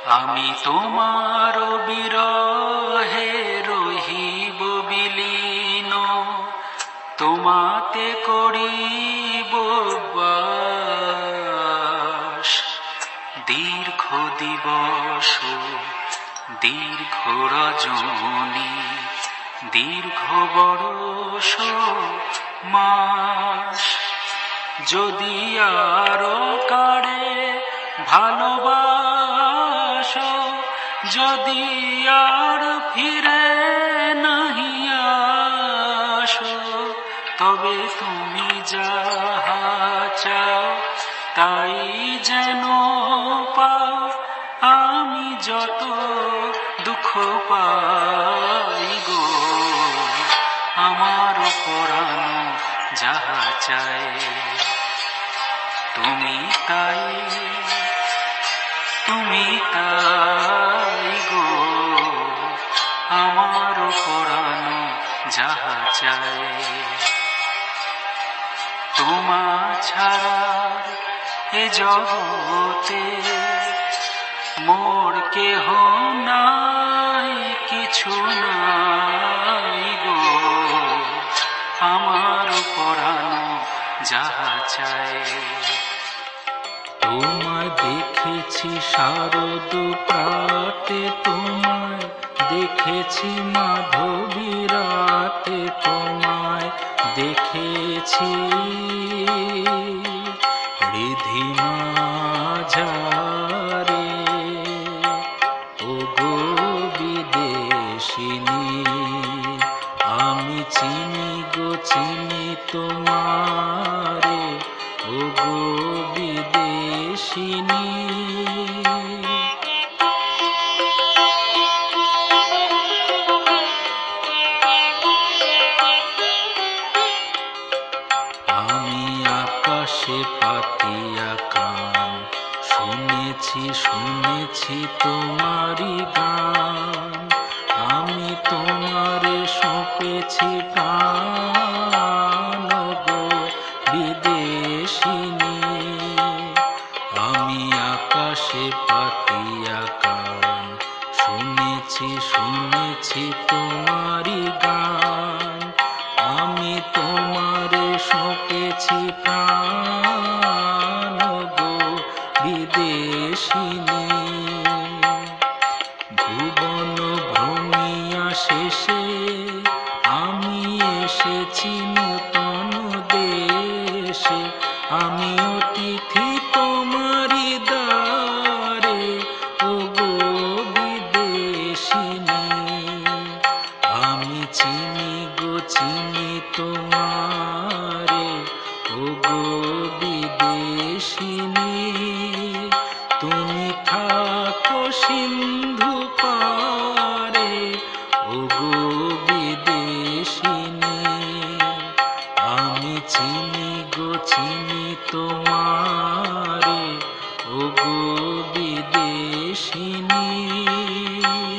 আমি তোমার বিরহে রহিব বিলীন, তোমাতে করিব বাস। দীর্ঘ দিবস দীর্ঘ রজনী, দীর্ঘ বরষ মাস, যদি আরো কাড়ে ভালোবাসো, যদি আর ফিরে নাহি আসো, তবে তুমি যাহা চাও তাই যেন পাও। আমি যত দুঃখ পাই গো, আমার পরাণ যাহা চায় তুমি তাই, তুমি তাই গো, আমার পরাণ যাহা চায়। তোমা ছাড়া এ জগতে মোর কেহ নাই, কিছু নাই গো, আমার পরাণ যাহা চায়। তোমায় দেখেছি শারদ প্রাতে, তোমায় দেখেছি মাধবী রাতে, তোমায় দেখেছি রিধিমা ঝারে। ও গো বিদেশিনী, আমি চিনি গো চিনি তোমারে, ও গো বিদেশিনী। আমি আকাশে পাতিয়া কান, শুনেছি শুনেছি তোমারি গান। আমি তোমারে সঁপেছি প্রাণ গো বিদেশিনী। আমি আকাশে পাতিয়া কান, শুনেছি শুনেছি তোমারি গান। আমি তোমারে সঁপেছি প্রাণ গো বিদেশিনী। ভুবন ভ্রমিয়া শেষে আমি এসেছি নূতন দেশে। আমি অতিথি তোমারি দ্বারে, ও গো বিদেশিনী। আমি চিনি গো চিনি তোমারে, ও গো বিদেশিনী। তুমি থাকো সিন্ধু পারে, ও গো বিদেশিনী। আমি চিনি গো চিনি তোমারে, ও গো বিদেশিনী।